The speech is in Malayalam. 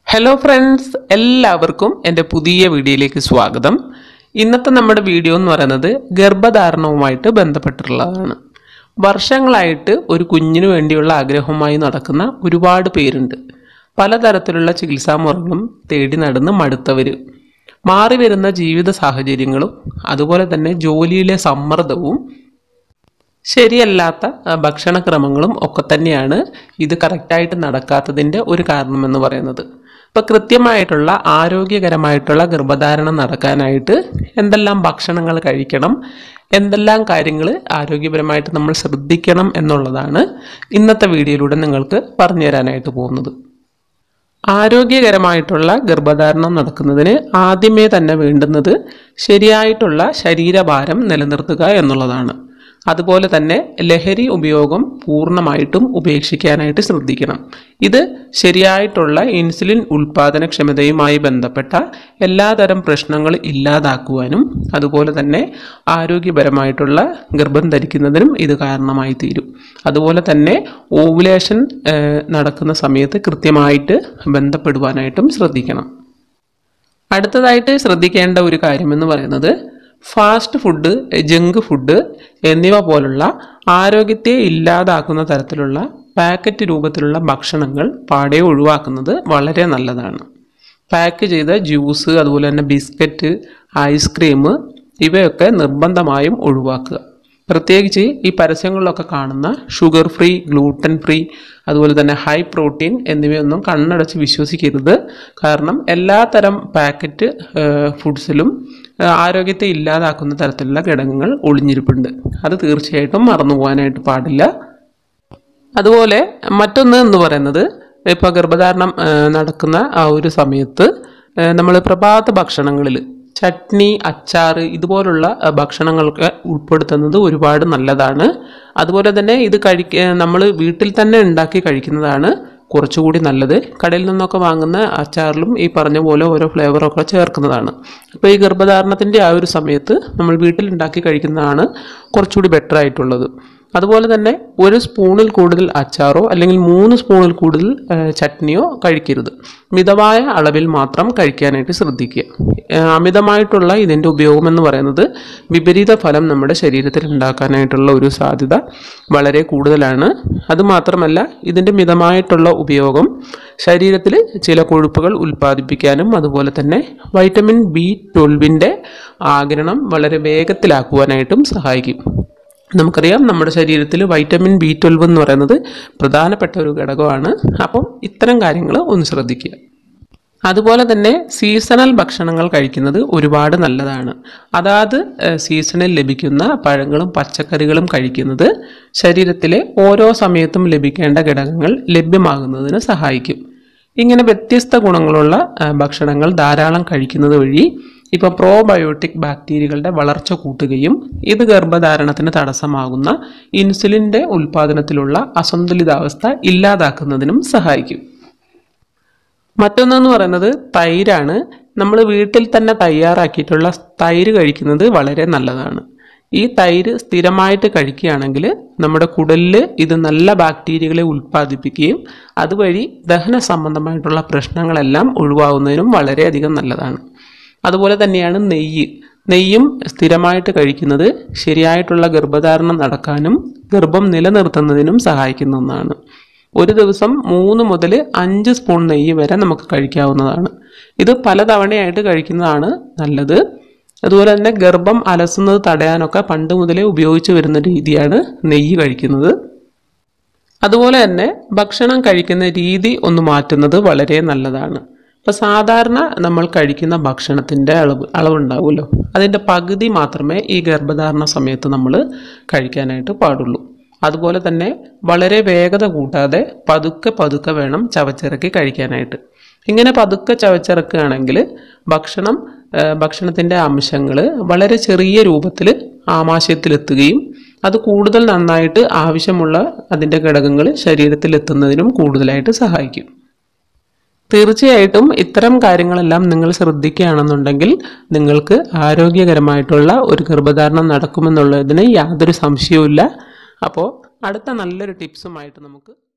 ഹലോ ഫ്രണ്ട്സ്, എല്ലാവർക്കും എൻ്റെ പുതിയ വീഡിയോയിലേക്ക് സ്വാഗതം. ഇന്നത്തെ നമ്മുടെ വീഡിയോ എന്ന് പറയുന്നത് ഗർഭധാരണവുമായിട്ട് ബന്ധപ്പെട്ടിട്ടുള്ളതാണ്. വർഷങ്ങളായിട്ട് ഒരു കുഞ്ഞിന് വേണ്ടിയുള്ള ആഗ്രഹവുമായി നടക്കുന്ന ഒരുപാട് പേരുണ്ട്. പലതരത്തിലുള്ള ചികിത്സാ മുറകളും തേടി നടന്ന് മടുത്തവർ, മാറി വരുന്ന ജീവിത സാഹചര്യങ്ങളും അതുപോലെ തന്നെ ജോലിയിലെ സമ്മർദ്ദവും ശരിയല്ലാത്ത ഭക്ഷണക്രമങ്ങളും ഒക്കെ തന്നെയാണ് ഇത് കറക്റ്റായിട്ട് നടക്കാത്തതിൻ്റെ ഒരു കാരണമെന്ന് പറയുന്നത്. ഇപ്പോൾ കൃത്യമായിട്ടുള്ള ആരോഗ്യകരമായിട്ടുള്ള ഗർഭധാരണം നടക്കാനായിട്ട് എന്തെല്ലാം ഭക്ഷണങ്ങൾ കഴിക്കണം, എന്തെല്ലാം കാര്യങ്ങൾ ആരോഗ്യപരമായിട്ട് നമ്മൾ ശ്രദ്ധിക്കണം എന്നുള്ളതാണ് ഇന്നത്തെ വീഡിയോയിലൂടെ നിങ്ങൾക്ക് പറഞ്ഞു തരാനായിട്ട് പോകുന്നത്. ആരോഗ്യകരമായിട്ടുള്ള ഗർഭധാരണം നടക്കുന്നതിന് ആദ്യമേ തന്നെ വേണ്ടുന്നത് ശരിയായിട്ടുള്ള ശരീരഭാരം നിലനിർത്തുക എന്നുള്ളതാണ്. അതുപോലെ തന്നെ ലഹരി ഉപയോഗം പൂർണ്ണമായിട്ടും ഉപേക്ഷിക്കാനായിട്ട് ശ്രദ്ധിക്കണം. ഇത് ശരിയായിട്ടുള്ള ഇൻസുലിൻ ഉൽപാദനക്ഷമതയുമായി ബന്ധപ്പെട്ട എല്ലാതരം പ്രശ്നങ്ങൾ ഇല്ലാതാക്കുവാനും അതുപോലെ തന്നെ ആരോഗ്യപരമായിട്ടുള്ള ഗർഭം ധരിക്കുന്നതിനും ഇത് കാരണമായി തീരും. അതുപോലെ തന്നെ ഓവുലേഷൻ നടക്കുന്ന സമയത്ത് കൃത്യമായിട്ട് ബന്ധപ്പെടുവാനായിട്ടും ശ്രദ്ധിക്കണം. അടുത്തതായിട്ട് ശ്രദ്ധിക്കേണ്ട ഒരു കാര്യമെന്ന് പറയുന്നത് ഫാസ്റ്റ് ഫുഡ്, ജങ്ക് ഫുഡ് എന്നിവ പോലുള്ള ആരോഗ്യത്തെ ഇല്ലാതാക്കുന്ന തരത്തിലുള്ള പാക്കറ്റ് രൂപത്തിലുള്ള ഭക്ഷണങ്ങൾ പാടെ ഒഴിവാക്കുന്നത് വളരെ നല്ലതാണ്. പാക്ക് ചെയ്ത ജ്യൂസ്, അതുപോലെ തന്നെ ബിസ്ക്കറ്റ്, ഐസ്ക്രീം ഇവയൊക്കെ നിർബന്ധമായും ഒഴിവാക്കുക. പ്രത്യേകിച്ച് ഈ പരസ്യങ്ങളിലൊക്കെ കാണുന്ന ഷുഗർ ഫ്രീ, ഗ്ലൂട്ടൻ ഫ്രീ, അതുപോലെ തന്നെ ഹൈ പ്രോട്ടീൻ എന്നിവയൊന്നും കണ്ണടച്ച് വിശ്വസിക്കരുത്. കാരണം എല്ലാത്തരം പാക്കറ്റ് ഫുഡ്സിലും ആരോഗ്യത്തെ ഇല്ലാതാക്കുന്ന തരത്തിലുള്ള ഘടകങ്ങൾ ഒളിഞ്ഞിരിപ്പുണ്ട്. അത് തീർച്ചയായിട്ടും മറന്നു പോകാനായിട്ട് പാടില്ല. അതുപോലെ മറ്റൊന്ന് എന്ന് പറയുന്നത്, ഇപ്പോൾ ഗർഭധാരണം നടക്കുന്ന ആ ഒരു സമയത്ത് നമ്മൾ പ്രഭാത ഭക്ഷണങ്ങളിൽ ചട്നി, അച്ചാറ് ഇതുപോലുള്ള ഭക്ഷണങ്ങളൊക്കെ ഉൾപ്പെടുത്തുന്നത് ഒരുപാട് നല്ലതാണ്. അതുപോലെ തന്നെ ഇത് നമ്മൾ വീട്ടിൽ തന്നെ ഉണ്ടാക്കി കഴിക്കുന്നതാണ് കുറച്ചുകൂടി നല്ലത്. കടയിൽ നിന്നൊക്കെ വാങ്ങുന്ന അച്ചാറിലും ഈ പറഞ്ഞ പോലെ ഓരോ ഫ്ലേവറൊക്കെ ചേർക്കുന്നതാണ്. അപ്പോൾ ഈ ഗർഭധാരണത്തിൻ്റെ ആ ഒരു സമയത്ത് നമ്മൾ വീട്ടിൽ ഉണ്ടാക്കി കഴിക്കുന്നതാണ് കുറച്ചുകൂടി ബെറ്റർ ആയിട്ടുള്ളത്. അതുപോലെ തന്നെ ഒരു സ്പൂണിൽ കൂടുതൽ അച്ചാറോ അല്ലെങ്കിൽ 3 സ്പൂണിൽ കൂടുതൽ ചട്നിയോ കഴിക്കരുത്. മിതമായ അളവിൽ മാത്രം കഴിക്കാനായിട്ട് ശ്രദ്ധിക്കുക. അമിതമായിട്ടുള്ള ഇതിൻ്റെ ഉപയോഗമെന്ന് പറയുന്നത് വിപരീത ഫലം നമ്മുടെ ശരീരത്തിൽ ഉണ്ടാക്കാനായിട്ടുള്ള ഒരു സാധ്യത വളരെ കൂടുതലാണ്. അതുമാത്രമല്ല, ഇതിൻ്റെ മിതമായിട്ടുള്ള ഉപയോഗം ശരീരത്തിൽ ചില കൊഴുപ്പുകൾ ഉൽപ്പാദിപ്പിക്കാനും അതുപോലെ തന്നെ വൈറ്റമിൻ B12 ആഗിരണം വളരെ വേഗത്തിലാക്കുവാനായിട്ടും സഹായിക്കും. നമുക്കറിയാം, നമ്മുടെ ശരീരത്തിൽ വൈറ്റമിൻ B12 എന്ന് പറയുന്നത് പ്രധാനപ്പെട്ട ഒരു ഘടകമാണ്. അപ്പം ഇത്തരം കാര്യങ്ങൾ ഒന്ന് ശ്രദ്ധിക്കുക. അതുപോലെ തന്നെ സീസണൽ ഭക്ഷണങ്ങൾ കഴിക്കുന്നത് ഒരുപാട് നല്ലതാണ്. അതായത് സീസണിൽ ലഭിക്കുന്ന പഴങ്ങളും പച്ചക്കറികളും കഴിക്കുന്നത് ശരീരത്തിലെ ഓരോ സമയത്തും ലഭിക്കേണ്ട ഘടകങ്ങൾ ലഭ്യമാകുന്നതിന് സഹായിക്കും. ഇങ്ങനെ വ്യത്യസ്ത ഗുണങ്ങളുള്ള ഭക്ഷണങ്ങൾ ധാരാളം കഴിക്കുന്നത് വഴി ഇപ്പോൾ പ്രോബയോട്ടിക് ബാക്ടീരിയകളുടെ വളർച്ച കൂട്ടുകയും ഇത് ഗർഭധാരണത്തിന് തടസ്സമാകുന്ന ഇൻസുലിൻ്റെ ഉൽപ്പാദനത്തിലുള്ള അസന്തുലിതാവസ്ഥ ഇല്ലാതാക്കുന്നതിനും സഹായിക്കും. മറ്റൊന്നെന്ന് പറയുന്നത് തൈരാണ്. നമ്മൾ വീട്ടിൽ തന്നെ തയ്യാറാക്കിയിട്ടുള്ള തൈര് കഴിക്കുന്നത് വളരെ നല്ലതാണ്. ഈ തൈര് സ്ഥിരമായിട്ട് കഴിക്കുകയാണെങ്കിൽ നമ്മുടെ കുടലിൽ ഇത് നല്ല ബാക്ടീരിയകളെ ഉൽപ്പാദിപ്പിക്കുകയും അതുവഴി ദഹന സംബന്ധമായിട്ടുള്ള പ്രശ്നങ്ങളെല്ലാം ഒഴിവാകുന്നതിനും വളരെയധികം നല്ലതാണ്. അതുപോലെ തന്നെയാണ് നെയ്യും സ്ഥിരമായിട്ട് കഴിക്കുന്നത് ശരിയായിട്ടുള്ള ഗർഭധാരണം നടക്കാനും ഗർഭം നിലനിർത്തുന്നതിനും സഹായിക്കുന്ന ഒന്നാണ്. ഒരു ദിവസം 3 മുതൽ 5 സ്പൂൺ നെയ്യ് വരെ നമുക്ക് കഴിക്കാവുന്നതാണ്. ഇത് പലതവണയായിട്ട് കഴിക്കുന്നതാണ് നല്ലത്. അതുപോലെ തന്നെ ഗർഭം അലസുന്നത് തടയാനൊക്കെ പണ്ട് മുതലേ ഉപയോഗിച്ച് വരുന്ന രീതിയാണ് നെയ്യ് കഴിക്കുന്നത്. അതുപോലെ തന്നെ ഭക്ഷണം കഴിക്കുന്ന രീതി ഒന്ന് മാറ്റുന്നത് വളരെ നല്ലതാണ്. ഇപ്പോൾ സാധാരണ നമ്മൾ കഴിക്കുന്ന ഭക്ഷണത്തിൻ്റെ അളവുണ്ടാവുമല്ലോ, അതിൻ്റെ പകുതി മാത്രമേ ഈ ഗർഭധാരണ സമയത്ത് നമ്മൾ കഴിക്കാനായിട്ട് പാടുള്ളൂ. അതുപോലെ തന്നെ വളരെ വേഗത കൂട്ടാതെ പതുക്കെ പതുക്കെ വേണം ചവച്ചിറക്കി കഴിക്കാനായിട്ട്. ഇങ്ങനെ പതുക്കെ ചവച്ചിറക്കുകയാണെങ്കിൽ ഭക്ഷണത്തിൻ്റെ അംശങ്ങൾ വളരെ ചെറിയ രൂപത്തിൽ ആമാശയത്തിലെത്തുകയും അത് കൂടുതൽ നന്നായിട്ട് ആവശ്യമുള്ള അതിൻ്റെ ഘടകങ്ങൾ ശരീരത്തിലെത്തുന്നതിനും കൂടുതലായിട്ട് സഹായിക്കും. തീർച്ചയായിട്ടും ഇത്തരം കാര്യങ്ങളെല്ലാം നിങ്ങൾ ശ്രദ്ധിക്കുകയാണെന്നുണ്ടെങ്കിൽ നിങ്ങൾക്ക് ആരോഗ്യകരമായിട്ടുള്ള ഒരു ഗർഭധാരണം നടക്കുമെന്നുള്ളതിന് യാതൊരു സംശയവുമില്ല. അപ്പോൾ അടുത്ത നല്ലൊരു ടിപ്സുമായിട്ട് നമുക്ക്